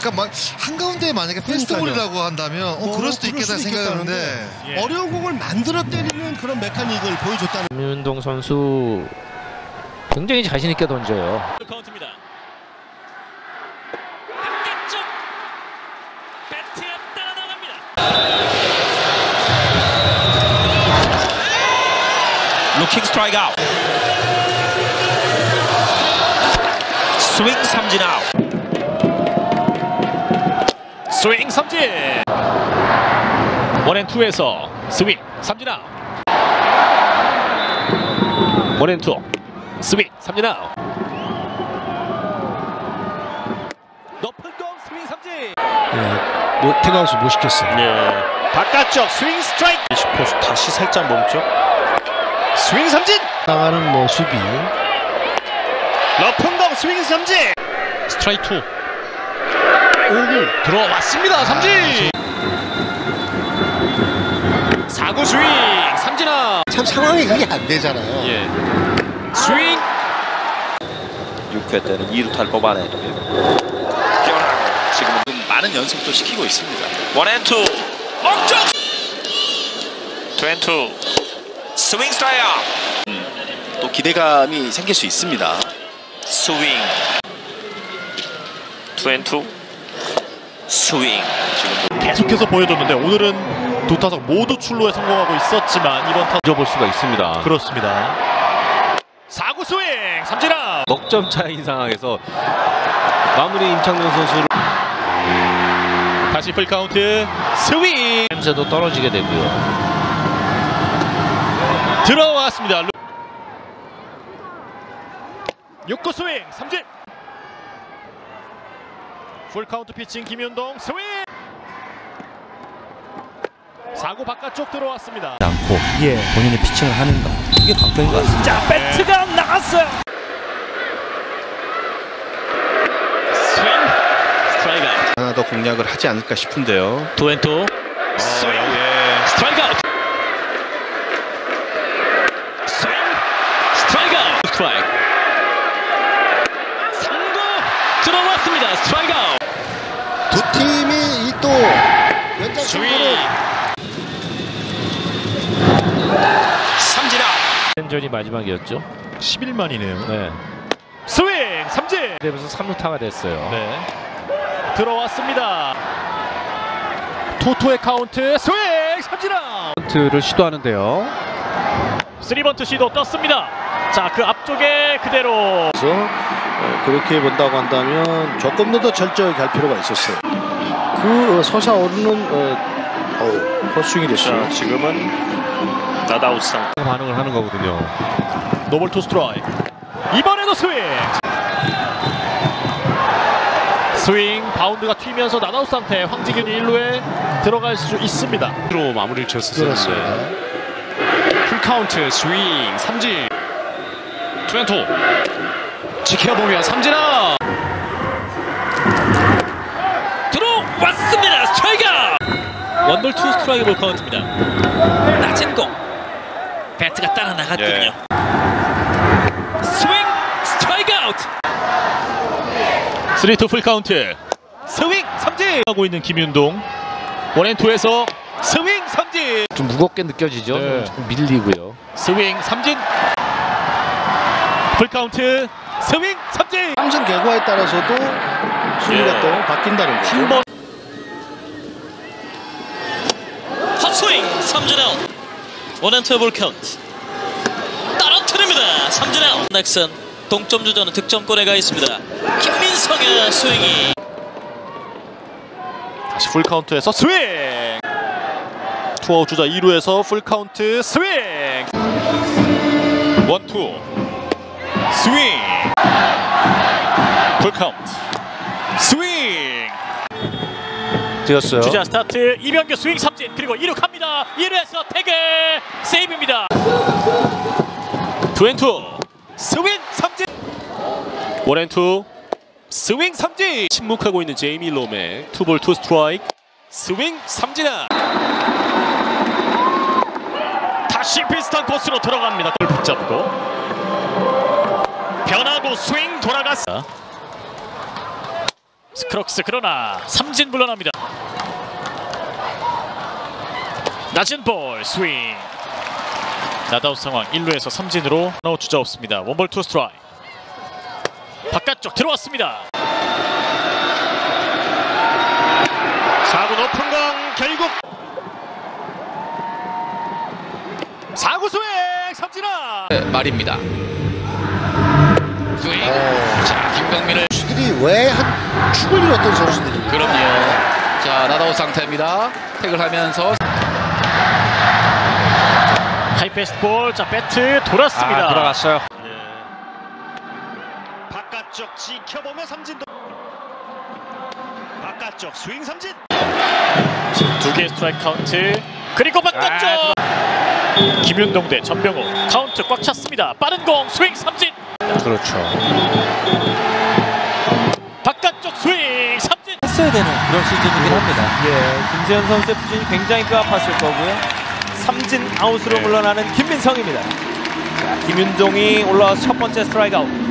그러니까 막 한가운데 만약에 페스트볼이라고 한다면 그럴 수도 있겠다 생각하는데 어려운 공을 만들어 때리는 그런 메카닉을 보여줬다는. 김윤동 선수 굉장히 자신 있게 던져요. 카운트입니다. 바깥쪽 배트가 따라 나갑니다. 루킹 스트라이크 아웃. 스윙 삼진 아웃. 스윙 삼진. 원앤투에서 스윙 삼진 아웃. 원앤투 스윙 삼진 아웃. 높은 공 스윙 삼진. 태그아웃을 못 시켰어요. 네. 바깥쪽 스윙 스트라이크. 포수 다시 살짝 멈춰. 스윙 삼진. 나가는 수비. 높은 공 스윙 삼진. 스트라이크 2. 오구 들어왔습니다. 삼진. 4구 스윙 삼진 아웃. 참 상황이 그게 안 되잖아요. 예. 스윙. 6회 때는 2루타를 뽑아내고요. 지금은 많은 연습도 시키고 있습니다. 원앤투 멈춰. 투앤투 스윙 스트라이크. 또 기대감이 생길 수 있습니다. 스윙 투앤투 스윙. 지금 계속해서 보여줬는데 오늘은 두 타석 모두 출루에 성공하고 있었지만 이번 타석 잊어볼 수가 있습니다. 그렇습니다. 4구 스윙 삼진 아웃. 넉점 차인 상황에서 마무리 임창용 선수를 다시 풀 카운트 스윙. 냄새도 떨어지게 되고요. 들어왔습니다. 6구 스윙 삼진. 풀 카운트 피칭 김윤동 스윙. 4구 바깥쪽 들어왔습니다. 않고 본인의 피칭을 하는가, 이게 관건인 것 같습니다. 자, 배트가 나갔어요. 스윙 스트라이크 아웃. 하나 더 공략을 하지 않을까 싶은데요. 투앤투 스윙 스트라이크 아웃. 스윙 스트라이크 아웃. 스트라이크 3구 들어왔습니다. 스트라이크 아웃. 두 팀이 또 연장 스윙 승부를 삼진 아웃. 전이 마지막이었죠. 11만이네요. 네. 스윙 삼진. 그래서 3루타가 됐어요. 네. 들어왔습니다. 투투의 카운트 스윙 삼진 아웃. 카운트를 시도하는데요. 3번트 시도 떴습니다. 자, 그 앞쪽에 그대로. 그래서 그렇게 본다고 한다면 조금 더 절저하게 할 필요가 있었어요. 그 솟아오르는 헛스윙이 됐어요. 지금은 나다우상 반응을 하는 거거든요. 노볼 투 스트라이크. 이번에도 스윙. 스윙 바운드가 튀면서 나다우스 상태. 황지균이 1루에 들어갈 수 있습니다. 로 마무리를 쳤었어요. 풀 카운트 스윙 삼진. 투앤투 지켜보며 삼진 아웃. 들어왔습니다. 스트라이크. 원볼 투 스트라이크 볼 카운트입니다. 낮은 공 배트가 따라 나갔거든요. 스윙 스트라이크 아웃. 3-2 풀 카운트 스윙 삼진 하고 있는 김윤동. 원앤투에서 스윙 삼진. 좀 무겁게 느껴지죠. 네. 좀 밀리고요. 스윙 삼진. 풀 카운트 스윙 삼진. 삼진 결과에 따라서도 순위가 또 바뀐다는 거죠. 한 번 헛스윙 삼진 아웃. 원앤투 볼 카운트 떨어뜨립니다. 삼진 아웃. 넥슨 동점 주자는 득점권에 가 있습니다. 김민성의 스윙이. 다시 풀 카운트에서 스윙. 투아웃 주자 2루에서 풀 카운트 스윙. 원투 스윙. 풀 카운트 스윙. 뛰었어요. 주자 스타트. 이병규 스윙 삼진. 그리고 2루 갑니다. 1루에서 태그 세이브입니다. 투앤투 스윙 삼진. 원앤투 스윙 삼진. 침묵하고 있는 제이미 로맥. 투볼 투 스트라이크 스윙 삼진아. 다시 비슷한 코스로 들어갑니다. 그걸 붙잡고 변하고 스윙 돌아갔어. 스크럭스 그러나 삼진 물러납니다. 낮은 볼 스윙. 나다웃 상황 1루에서 삼진으로 주자 없습니다. 원볼 투 스트라이크. 바깥쪽 들어왔습니다. 4구 높은 공 결국 4구 스윙 삼진아 말입니다. 스윙. 자, 김병민을 수들이 왜 한 축을 잃었던 선수들이. 그럼요. 자, 나다웃 상태입니다. 태그하면서 하이패스트볼. 자, 배트 돌았습니다. 들어갔어요. 바깥쪽 지켜보며 삼진. 바깥쪽 스윙 삼진. 두 개의 스트라이크 카운트. 그리고 바깥쪽. 김윤동 대 전병호. 카운트 꽉 찼습니다. 빠른 공 스윙 삼진. 그렇죠. 바깥쪽 스윙 삼진. 했어야 되는 그런 시즌이긴 합니다. 예, 김세현 선수의 부진이 굉장히 뼈아팠을 거고요. 삼진 아웃으로 물러나는 김민성입니다. 자, 김윤동이 올라와서 첫 번째 스트라이크 아웃.